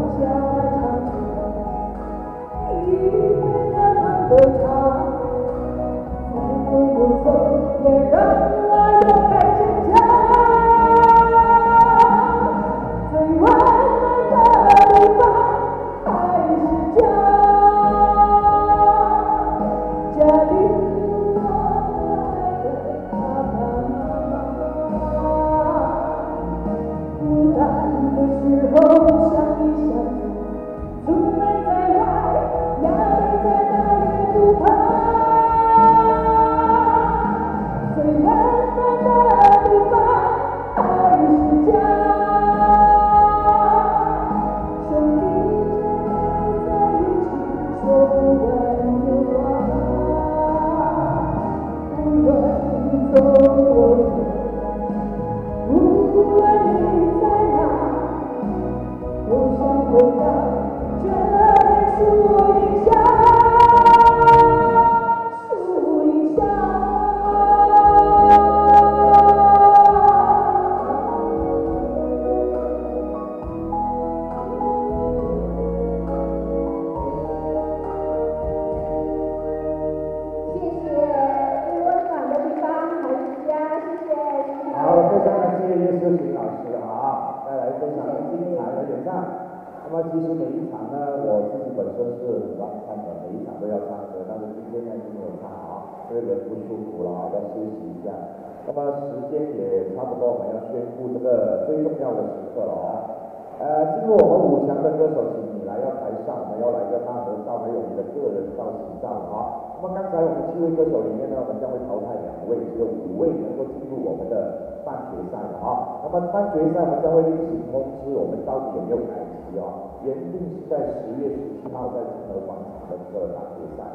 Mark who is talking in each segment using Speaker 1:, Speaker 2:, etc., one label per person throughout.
Speaker 1: 半决赛我们将会另行通知我们到底有没有改期原定是在10月17号在金河广场的这个半决赛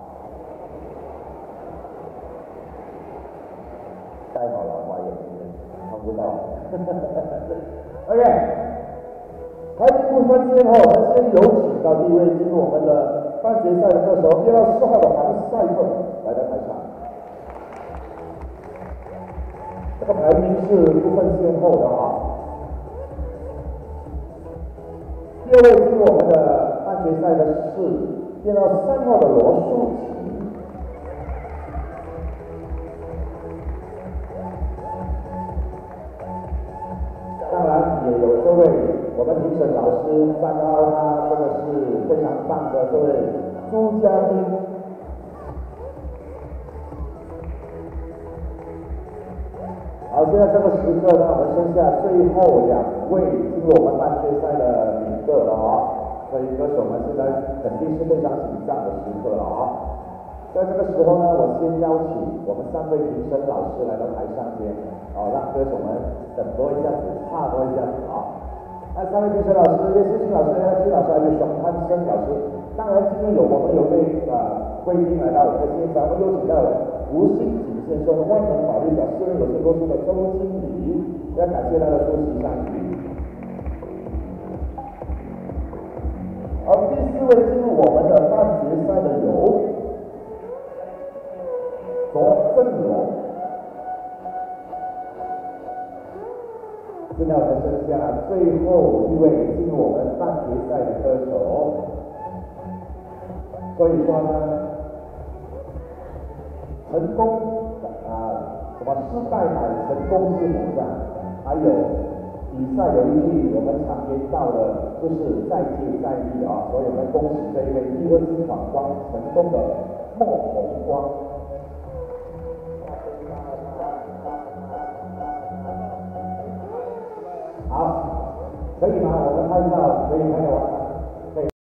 Speaker 1: 戴好老花眼镜看不到OK 开幕部分之后，我们先有请到第一位进入我们的半决赛的歌手1到4号的韩赛凤来到台上。这个排名是不分先后的第二位进入我们的半决赛的是1到3号的罗素琴。当然也有这位我们评审老师站到他真的是非常棒的这位朱家斌。好，现在这个时刻呢，我们剩下最后2位进入我们半决赛的名额了所以歌手们现在肯定是非常紧张的时刻了在这个时候呢，我先邀请我们3位评审老师来到台上边让歌手们等多一下子，差多一下子那3位评审老师，叶世清老师、邱老师还有熊汉生老师。当然今天我们有位贵宾来到我们的现场，我们有请到吴兴景先生，万能法律私人有限公司的周经理，要感谢他的出席参与。而第4位进入我们的半决赛的有左正荣。现在我们剩下最后1位进入我们半决赛的歌手，所以说呢，成功什么失败乃成功之母还有比赛有一句我们常言道的，就是再接再厉所以我们恭喜这一位第2次闯关成功的莫红光。好，可以吗？我们拍照可以拍得完。